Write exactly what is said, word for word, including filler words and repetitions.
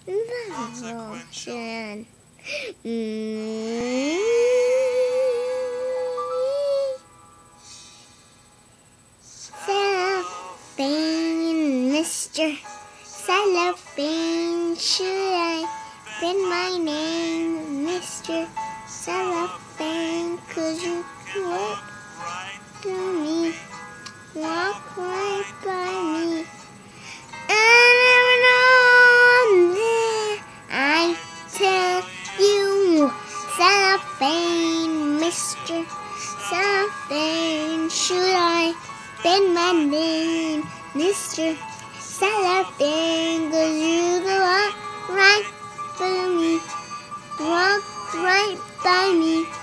Motion. Mm. Cellophane, Mister Cellophane, should I bend my name, Mister Cellophane? Could you walk to me, walk right by me? I never know, I tell you, Cellophane, Mister Cellophane, should I bend my name, Mister Cellophane? Could you walk right by me, walk right by me?